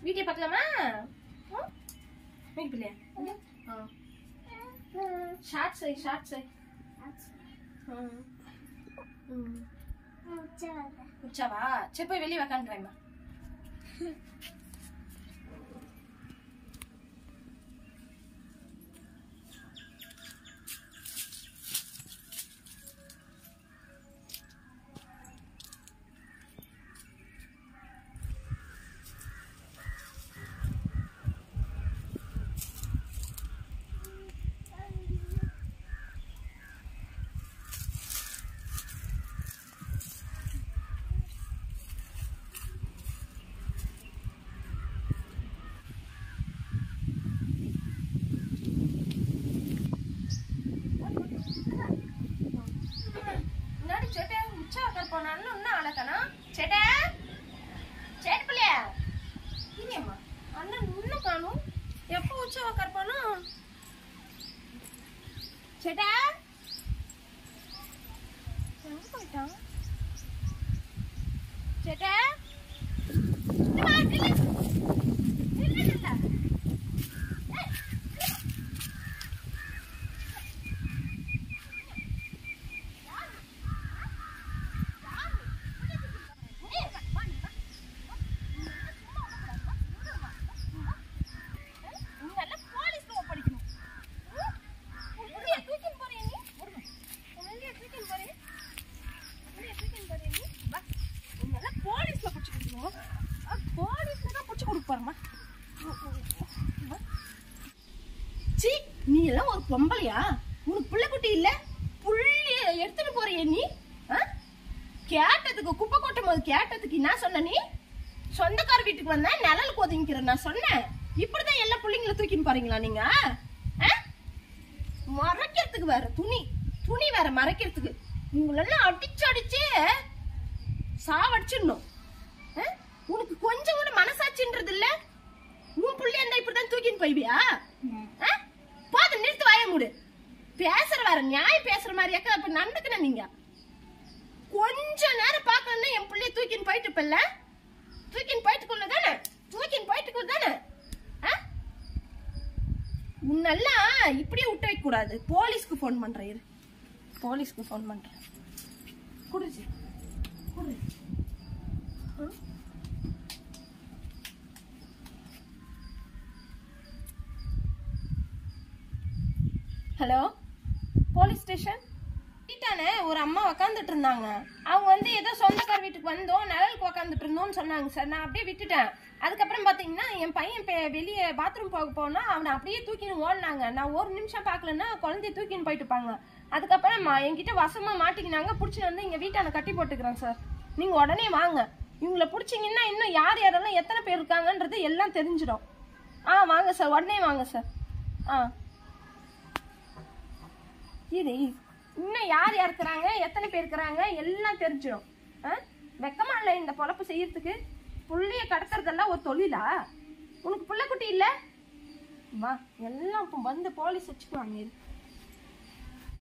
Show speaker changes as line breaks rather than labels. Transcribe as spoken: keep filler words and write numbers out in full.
Video பார்க்கலாமா? மேக் பிள்ளையா? ஷார்ட் சை ஷார்ட் சை உச்சாவா? சரி போய் வெளியே உக்காந்துக்கிறேம்மா. நீ எல்லாம் ஒரு பொம்பளையா? உனக்கு புள்ள குட்டி இல்ல? புள்ளிய எடுத்துட்டு போறிய நீ? கேட்டதுக்கு குப்பை கொட்டும் போது கேட்டதுக்கு என்ன சொன்ன நீ? சொந்தக்கார வீட்டுக்கு வந்தா நிழலுக்கு ஒதுங்கிக்கிற நான் சொன்னேன். இப்படிதான் எல்லா புள்ளைங்களை தூக்கின்னு போறீங்களா நீங்க? மறைக்கிறதுக்கு வேற துணி துணி வேற மறைக்கிறதுக்கு உங்களெல்லாம் அடிச்சு அடிச்சு சாவடிச்சிடணும். உனக்கு கொஞ்சம் கூட மனசாட்சின்றது இல்ல? உன் புள்ளி இருந்தா இப்படிதான் தூக்கின்னு போய்வியா? போது நிறுத்து வாய மூடு. பேசுற வேற நியாயம் பேசுற மாதிரியாக்க அப்ப நடந்துக்கணும். நீங்க கொஞ்ச நேரம் பாக்கணும்னா என் பிள்ளைய தூக்கின்னு போயிட்டு இப்ப இல்ல தூக்கின்னு போயிட்டுக்குள்ள தானே தூக்கின்னு போயிட்டுக்குள்ள தானே உன்னெல்லாம் இப்படியே விட்டு வைக்க கூடாது. போலீஸ்க்கு போன் பண்றேன் இரு. போலீஸ்க்கு போன் பண்றேன். குடிச்சு குடி. Hello, police station. வீட்டானே ஒரு அம்மா உக்காந்துட்டு இருந்தாங்க. அவங்க வந்து ஏதோ சொந்தக்கார வீட்டுக்கு வந்தோம் நிழலுக்கு உக்காந்துட்டு இருந்தோம்னு சொன்னாங்க சார். நான் அப்படியே விட்டுட்டேன். அதுக்கப்புறம் பாத்தீங்கன்னா என் பையன் வெளியே பாத்ரூம் போக போனா அவனை அப்படியே தூக்கின்னு ஓடினாங்க. நான் ஒரு நிமிஷம் பாக்கலன்னா குழந்தைய தூக்கின்னு போயிட்டுப்பாங்க. அதுக்கப்புறம் என்கிட்ட வசமா மாட்டிக்கினாங்க. பிடிச்சின்னு வந்து இங்க வீட்டான கட்டி போட்டுக்கிறேன் சார். நீங்க உடனே வாங்க. இவங்களை பிடிச்சிங்கன்னா இன்னும் யார் யாரெல்லாம் எத்தனை பேர் இருக்காங்கன்றது எல்லாம் தெரிஞ்சிடும். ஆ வாங்க சார், உடனே வாங்க சார். ஆ இது இன்னும் யார் யார் இருக்கிறாங்க எத்தனை பேர் இருக்கிறாங்க எல்லாம் தெரிஞ்சிடும். வெக்கமா இல்லை இந்த பொழப்பு செய்யறதுக்கு? புள்ளைய கடத்துறதெல்லாம் ஒரு தொழிலா? உனக்கு புள்ள குட்டி இல்ல? வா எல்லாம் வந்து போலீஸ் வச்சுக்குவாங்க.